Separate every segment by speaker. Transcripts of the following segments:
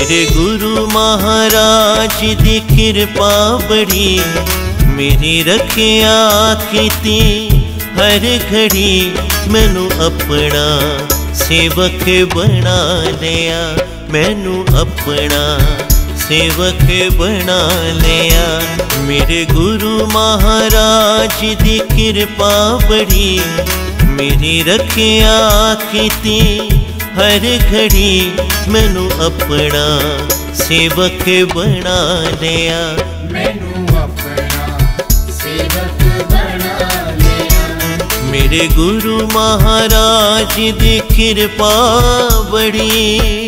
Speaker 1: मेरे गुरु महाराज दी कृपा बड़ी, मेरी रखिया कीती हर घड़ी। मैनू अपना सेवक बना लिया, मैनू अपना सेवक बना लिया। मेरे गुरु महाराज दी कृपा बड़ी, मेरी रखिया कीती हर घड़ी। मैनू अपना सेवक बना लिया,
Speaker 2: मैनू अपना सेवक बना लिया।
Speaker 1: मेरे गुरु महाराज दी कृपा बड़ी।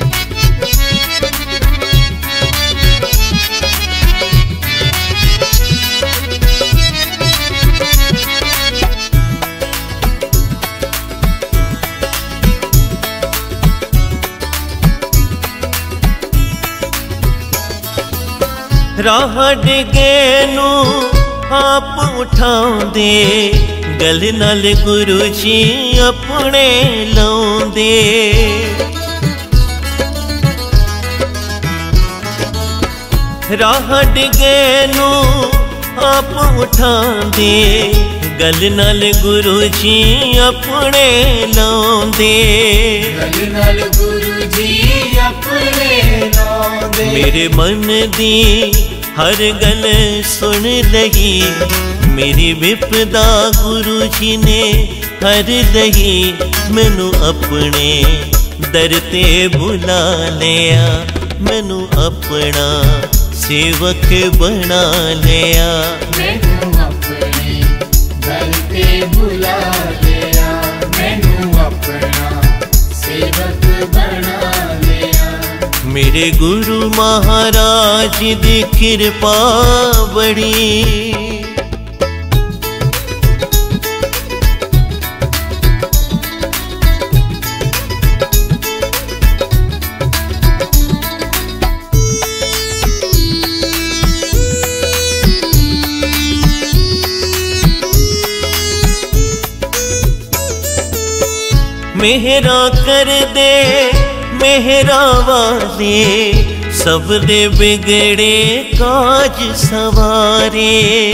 Speaker 1: राह डिगे नू आप उठाउंदे, गल नाल गुरु जी अपने लाउंदे। राह डिगे नू आप उठाउंदे, गल नाल गुरु जी अपने लाउंदे।
Speaker 2: गल नाल गुरु जी अपने लाउंदे।
Speaker 1: मेरे मन दी हर गल सुन लही, मेरी विपदा गुरु जी ने हर लही। मैनू अपने दर ते बुला लिया, मैनू अपना सेवक बना लिया।
Speaker 2: मैनू अपने दर ते बुला लिया, मैनू अपना सेवक बना लिया।
Speaker 1: मेरे गुरु महाराज दी कृपा बड़ी। मेहरा कर दे मेहरा वाले, सब दे बिगड़े काज सवारे।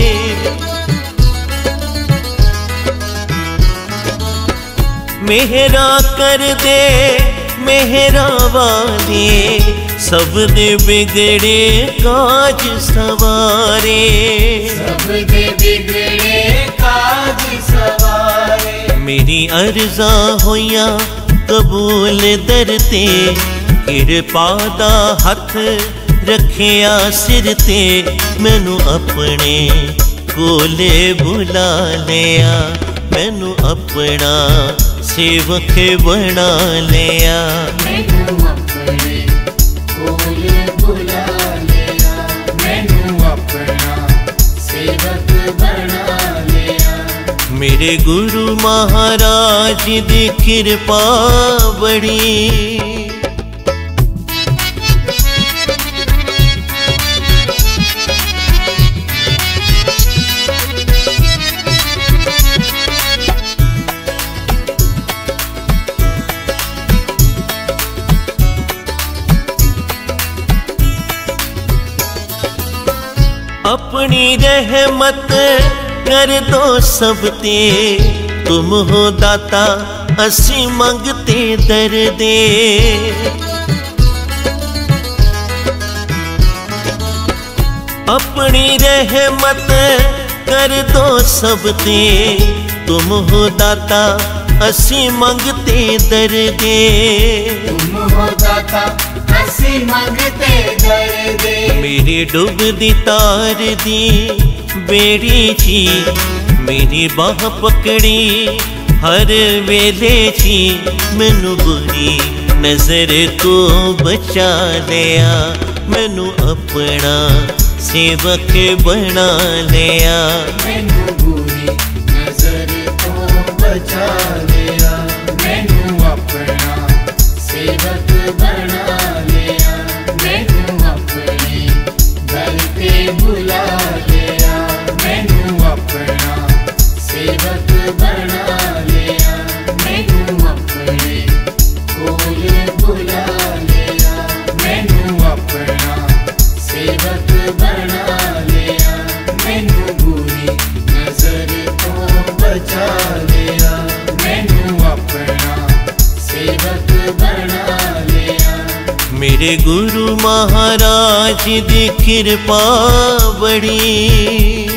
Speaker 1: मेहरा कर दे मेहरा वाले, सब दे बिगड़े काज सवारे।
Speaker 2: सब दे बिगड़े काज सवारे।
Speaker 1: मेरी अर्जा होइया कबूल दर ते, कृपा दा हथ रखिया सिर ते। मैनू अपने कोले बुला लिया, मैनू अपना सेवक बना लिया।
Speaker 2: मैनू अपने कोले बुला लिया, मैनू अपना सेवक बना लिया।
Speaker 1: मेरे गुरु महाराज दी कृपा बड़ी। अपनी रहमत कर दो सब ते, तुम हो दाता असी मंगते दर दे। अपनी रहमत कर दो सब ते, तुम हो दाता असी मंगते दर दे।
Speaker 2: तुम हो दाता असी मंगते दर दे।
Speaker 1: मेरी डुबदी तार दी बेड़ी जी, मेरी बाह पकड़ी हर वेले जी। मैनू बुरी नजर तो बचा लिया, मैनू अपना सेवक बना लिया।
Speaker 2: मैनू बुरी नजर तो बचा लिया, मैनू अपना सेवक बना लिया। मैनू अपने दर ते बुला लिया, मैनू अपना सेवक बना लिया। मैनू अपने कोल बुला लिया, मैनू
Speaker 1: मेरे गुरु महाराज दी कृपा बड़ी।